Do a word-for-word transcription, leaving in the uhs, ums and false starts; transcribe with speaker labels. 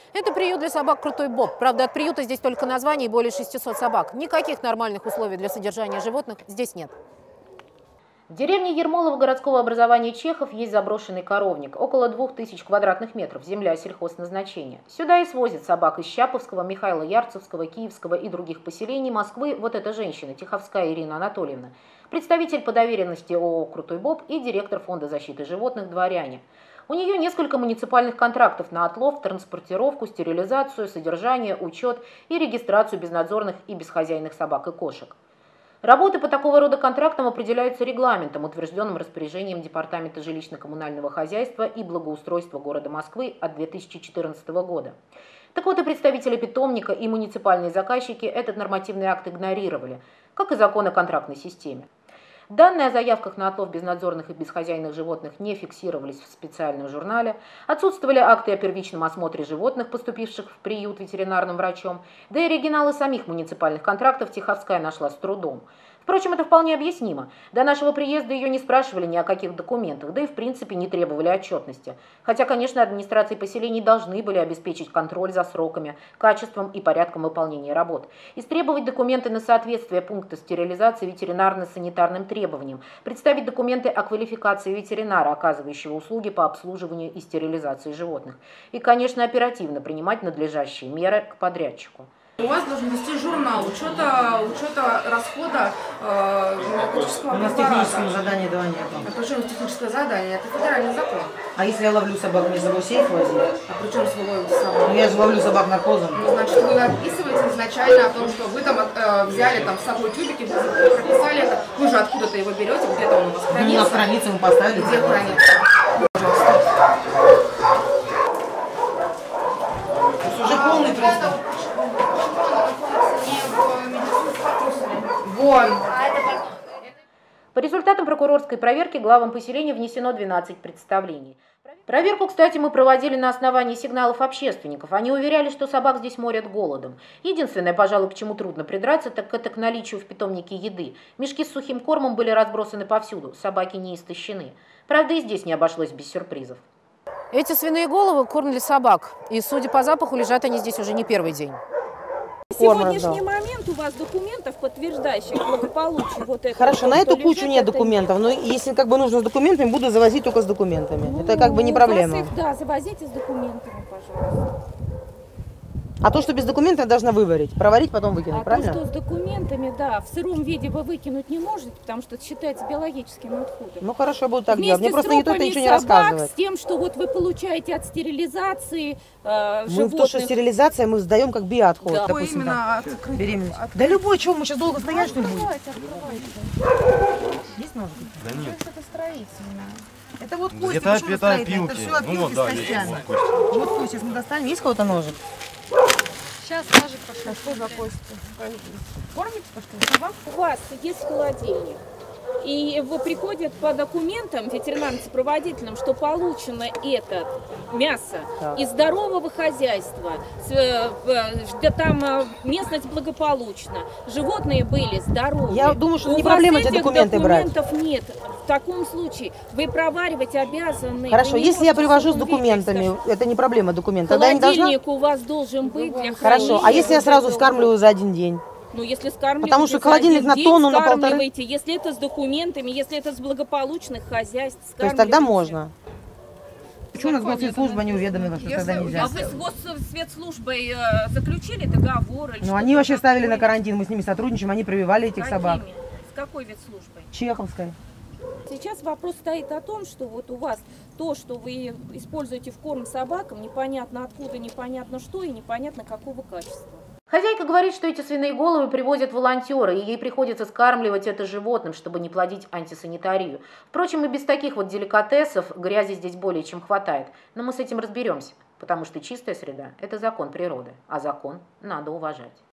Speaker 1: Это приют для собак «Крутой Боб». Правда, от приюта здесь только название и более шестисот собак. Никаких нормальных условий для содержания животных здесь нет. В деревне Ермолово городского образования Чехов есть заброшенный коровник. Около двух тысяч квадратных метров, земля сельхозназначения. Сюда и свозят собак из Щаповского, Михаила Ярцевского, Киевского и других поселений Москвы вот эта женщина, Тиховская Ирина Анатольевна. Представитель по доверенности ООО «Крутой Боб» и директор фонда защиты животных «Дворяне». У нее несколько муниципальных контрактов на отлов, транспортировку, стерилизацию, содержание, учет и регистрацию безнадзорных и бесхозяйных собак и кошек. Работы по такого рода контрактам определяются регламентом, утвержденным распоряжением Департамента жилищно-коммунального хозяйства и благоустройства города Москвы от две тысячи четырнадцатого года. Так вот, и представители питомника, и муниципальные заказчики этот нормативный акт игнорировали, как и закон о контрактной системе. Данные о заявках на отлов безнадзорных и бесхозяйных животных не фиксировались в специальном журнале, отсутствовали акты о первичном осмотре животных, поступивших в приют ветеринарным врачом, да и оригиналы самих муниципальных контрактов Тиховская нашла с трудом. Впрочем, это вполне объяснимо. До нашего приезда ее не спрашивали ни о каких документах, да и в принципе не требовали отчетности. Хотя, конечно, администрации поселений должны были обеспечить контроль за сроками, качеством и порядком выполнения работ. Истребовать документы на соответствие пункта стерилизации ветеринарно-санитарным требованиям, представить документы о квалификации ветеринара, оказывающего услуги по обслуживанию и стерилизации животных. И, конечно, оперативно принимать надлежащие меры к подрядчику.
Speaker 2: У вас должен вести журнал учета, учета расхода э, наркотического
Speaker 3: препарата. У нас технического задания этого нет.
Speaker 2: Это уже техническое задание, это федеральный закон.
Speaker 3: А если я ловлю собак, мне с собой сейф возить?
Speaker 2: А при чем вы ловите собак?
Speaker 3: Ну я же ловлю собак наркозом.
Speaker 2: Ну, значит, вы описываете изначально о том, что вы там э, взяли там с собой тюбики, вы прописали это. Вы же откуда-то его берете, где-то он у вас хранится.
Speaker 3: Ну, у нас хранится, мы поставили.
Speaker 2: Где хранится?
Speaker 3: Уже полный приступ.
Speaker 2: Вон.
Speaker 1: По результатам прокурорской проверки главам поселения внесено двенадцать представлений. Проверку, кстати, мы проводили на основании сигналов общественников. Они уверяли, что собак здесь морят голодом. Единственное, пожалуй, к чему трудно придраться, так это к наличию в питомнике еды. Мешки с сухим кормом были разбросаны повсюду, собаки не истощены. Правда, и здесь не обошлось без сюрпризов. Эти свиные головы – корм для собак. И, судя по запаху, лежат они здесь уже не первый день.
Speaker 4: В сегодняшний момент у вас документов, подтверждающих благополучие вот этого.
Speaker 3: Хорошо, на эту кучу нет документов, но если как бы нужно с документами, буду завозить только с документами. Ну, это как бы не проблема.
Speaker 4: Их, да, завозите с документами, пожалуйста.
Speaker 3: А то, что без документов, я должна выварить, проварить, потом выкинуть,
Speaker 4: а
Speaker 3: правильно?
Speaker 4: то, что с документами, да, в сыром виде вы выкинуть не можете, потому что это считается биологическим отходом.
Speaker 3: Ну хорошо, буду так
Speaker 4: Вместе
Speaker 3: делать. Мне просто никто это ничего не
Speaker 4: собак,
Speaker 3: рассказывает.
Speaker 4: С тем, что вот вы получаете от стерилизации э,
Speaker 3: мы
Speaker 4: животных.
Speaker 3: В то, что стерилизация мы сдаем как биоотход.
Speaker 4: Да.
Speaker 3: Допустим,
Speaker 2: Именно
Speaker 3: да.
Speaker 2: открыть,
Speaker 3: беременность.
Speaker 2: открыть.
Speaker 3: Да любой, чего мы сейчас долго стоять, что ли будем?
Speaker 4: Открывайте, открывайте.
Speaker 3: Есть ножик?
Speaker 5: Да нет.
Speaker 2: Это строительное.
Speaker 3: Это вот кости,
Speaker 5: Это,
Speaker 3: почему
Speaker 5: это
Speaker 3: строительные?
Speaker 5: опилки.
Speaker 3: Это все опилки
Speaker 5: Ну вот,
Speaker 3: с
Speaker 5: да,
Speaker 3: костями.
Speaker 5: есть, вот, кости.
Speaker 3: Вот кость, сейчас мы достанем. Есть кого-то ножик?
Speaker 2: Сейчас ножик пошел. Что за кости? Кормите собак?
Speaker 4: У вас есть холодильник. И вы приходят по документам ветеринарным сопроводителям, что получено это мясо
Speaker 3: так.
Speaker 4: из здорового хозяйства, что там местность благополучна, животные были здоровые.
Speaker 3: Я думаю, что
Speaker 4: У
Speaker 3: не
Speaker 4: вас
Speaker 3: проблема эти
Speaker 4: этих
Speaker 3: документы брать.
Speaker 4: документов нет. В таком случае вы проваривать обязаны.
Speaker 3: Хорошо, если я привожу с
Speaker 4: в
Speaker 3: документами, это не проблема документа, тогда я не должна?
Speaker 4: Холодильник у вас должен быть для
Speaker 3: Хорошо, а если я сразу скармливаю за один день?
Speaker 4: Ну, если скармливаете,
Speaker 3: потому что холодильник на
Speaker 4: день,
Speaker 3: тонну, на полторы.
Speaker 4: Если это с документами, если это с благополучных хозяйств,
Speaker 3: то есть тогда можно. Почему у нас госслужба не уведомлена, что тогда нельзя?
Speaker 4: А вы с госсветслужбой э, заключили договор? Или
Speaker 3: ну, они вообще ставили на карантин, мы с ними сотрудничаем, они прививали этих
Speaker 4: Какими?
Speaker 3: собак.
Speaker 4: С какой ветслужбой?
Speaker 3: Чеховской.
Speaker 4: Сейчас вопрос стоит о том, что вот у вас то, что вы используете в корм собакам, непонятно откуда, непонятно что и непонятно какого качества.
Speaker 1: Хозяйка говорит, что эти свиные головы привозят волонтеры, и ей приходится скармливать это животным, чтобы не плодить антисанитарию. Впрочем, и без таких вот деликатесов грязи здесь более чем хватает. Но мы с этим разберемся, потому что чистая среда – это закон природы, а закон надо уважать.